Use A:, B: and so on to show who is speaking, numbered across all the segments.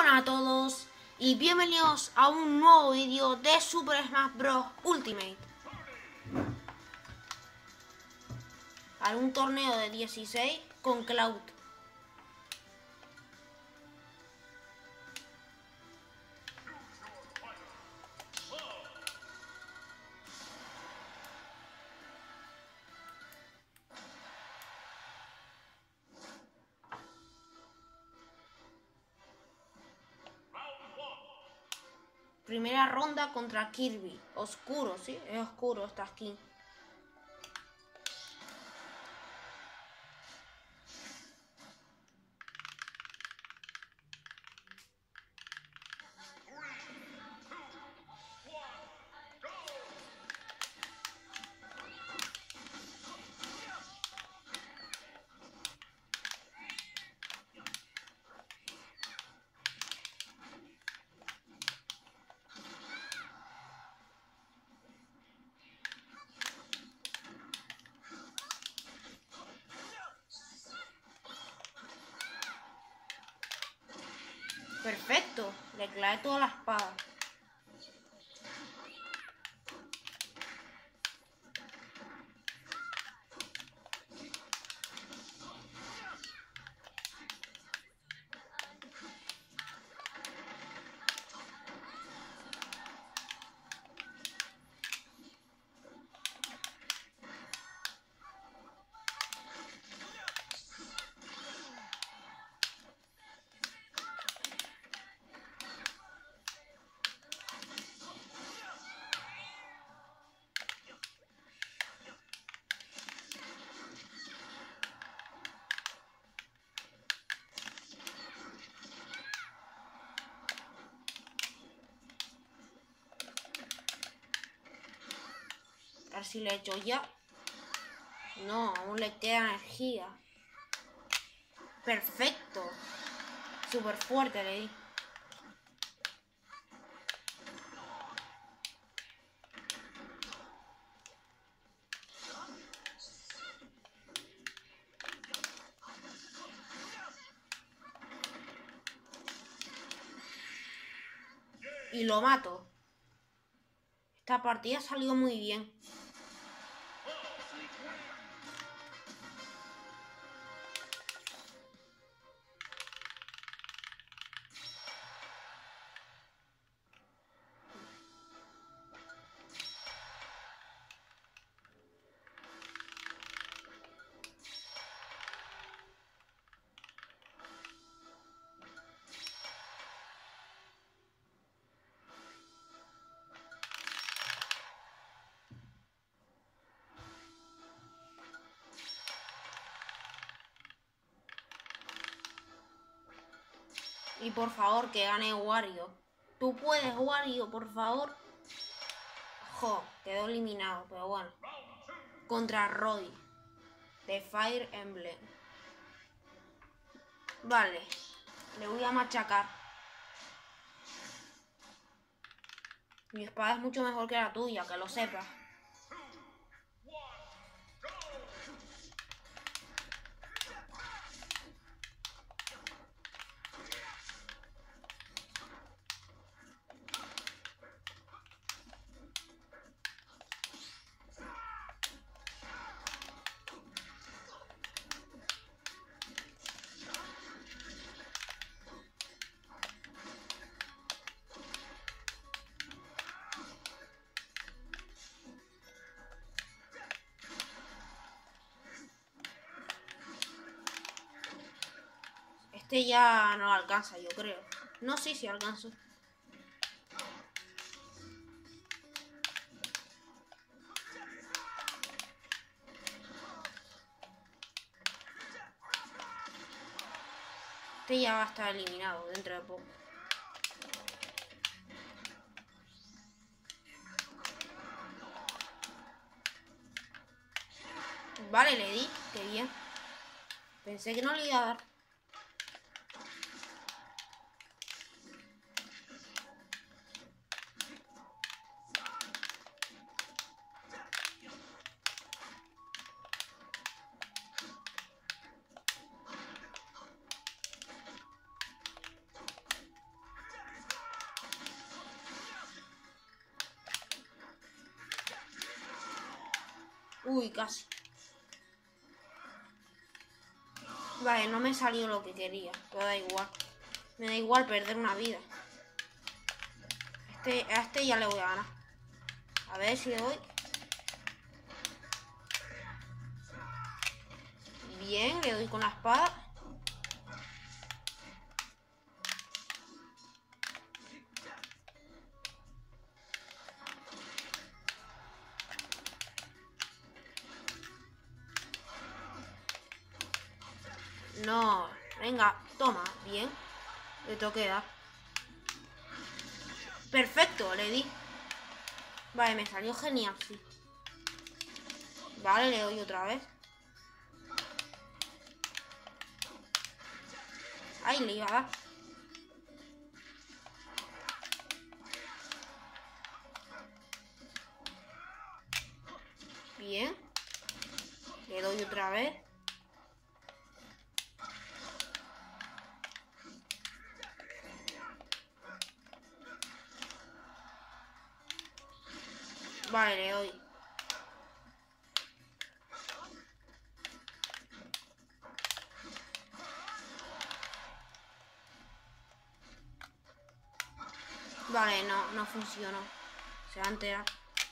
A: buenas a todos y bienvenidos a un nuevo vídeo de Super Smash Bros. Ultimate. A un torneo de 16 con Cloud. Primera ronda contra Kirby. Oscuro, ¿sí? Es oscuro esta skin. Perfecto, le clavé toda la espada. A ver si le echo ya. No, aún le queda energía. Perfecto. Súper fuerte le di. Y lo mato. Esta partida ha salido muy bien. Y por favor, que gane Wario. Tú puedes, Wario, por favor. Jo, quedó eliminado, pero bueno. Contra Roy, de Fire Emblem. Vale, le voy a machacar. Mi espada es mucho mejor que la tuya, que lo sepas. Este ya no alcanza, yo creo. No sé si alcanzo. Este ya va a estar eliminado dentro de poco. Vale, le di. Qué bien. Pensé que no le iba a dar. Uy, casi. Vale, no me salió lo que quería. Pero da igual. Me da igual perder una vida. A este ya le voy a ganar. A ver si le doy. Bien, le doy con la espada. No, venga, toma, bien. Le tengo que dar. Perfecto, le di. Vale, me salió genial, sí. Vale, le doy otra vez. Ahí le iba a dar. Bien. Le doy otra vez. Vale, le doy. Vale, no funcionó. Se va a enterar.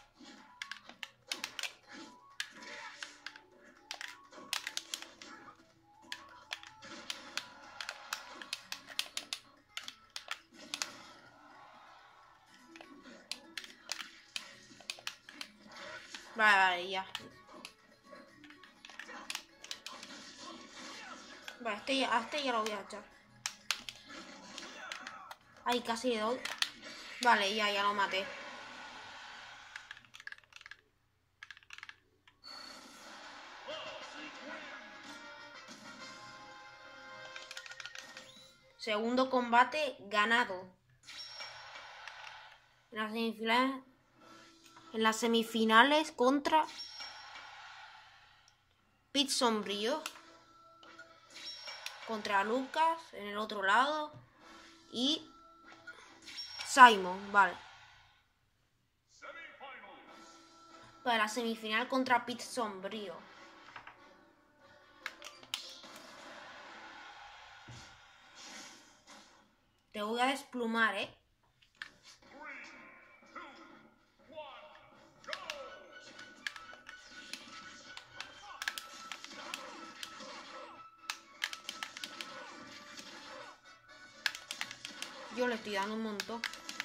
A: Vale, ya. Vale, a este ya lo voy a echar. Ay, casi le doy. Vale, ya lo maté. Segundo combate ganado. En las semifinales contra Pete Sombrío. Contra Lucas en el otro lado. Y Simon, vale. Para la semifinal contra Pete Sombrío. Te voy a desplumar, ¿eh? Yo le estoy dando un montón.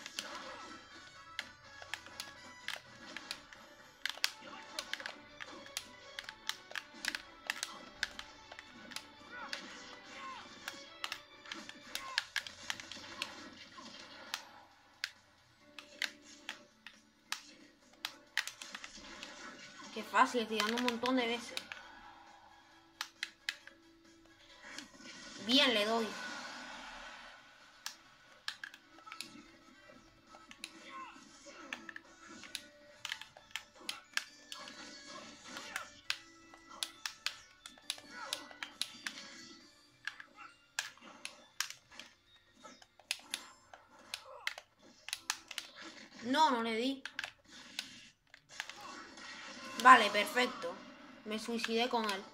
A: Qué fácil, estoy dando un montón de veces. Bien, le doy. No le di. Vale, perfecto. Me suicidé con él.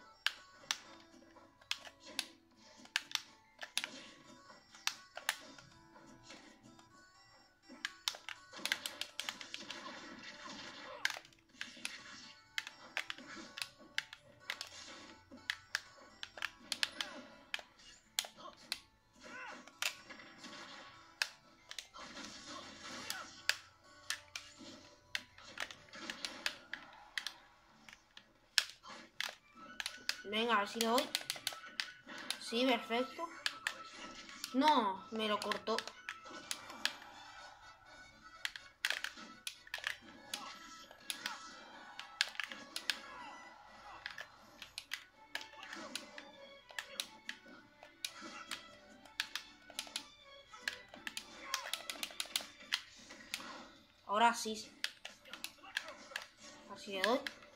A: Venga, a ver si le doy. Sí, perfecto. No, me lo cortó. Ahora sí. Así le doy.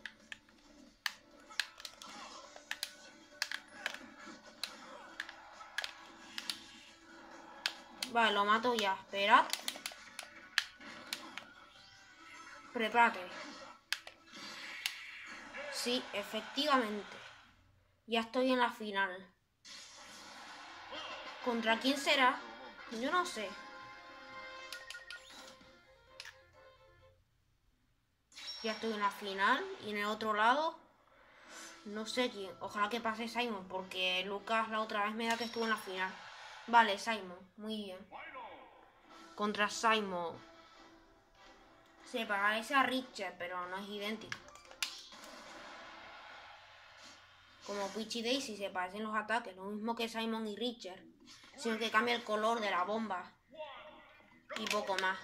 A: Vale, lo mato ya. Esperad. Prepárate. Sí, efectivamente. Ya estoy en la final. ¿Contra quién será? Yo no sé. Ya estoy en la final. Y en el otro lado, no sé quién. Ojalá que pase Simon, porque Lucas la otra vez me da que estuvo en la final. Vale, Simon. Muy bien. Contra Simon. Se parece a Richard, pero no es idéntico. Como Peach y Daisy se parecen los ataques, lo mismo que Simon y Richard, sino que cambia el color de la bomba y poco más.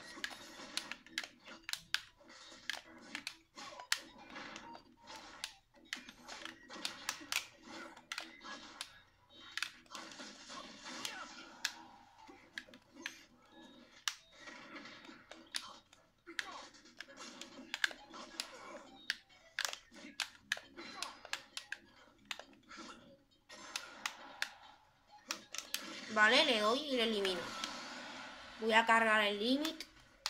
A: Vale, le doy y le elimino. Voy a cargar el límite.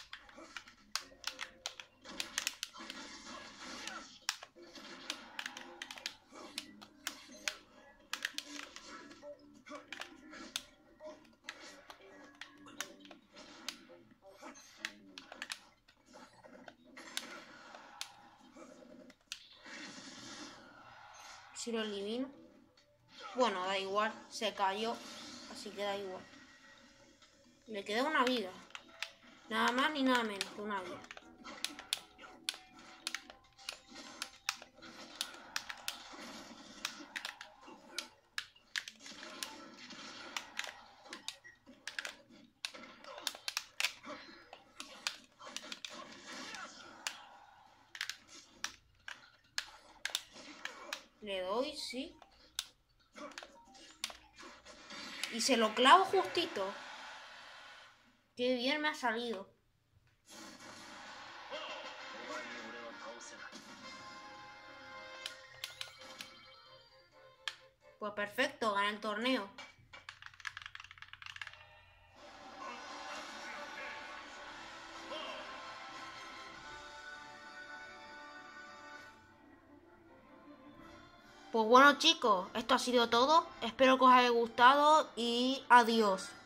A: Si lo elimino. Bueno, da igual, se cayó, así que da igual. Le queda una vida. Nada más ni nada menos que una vida. Le doy, sí. Y se lo clavo justito. Qué bien me ha salido. Pues perfecto, gané el torneo. Pues bueno chicos, esto ha sido todo. Espero que os haya gustado y adiós.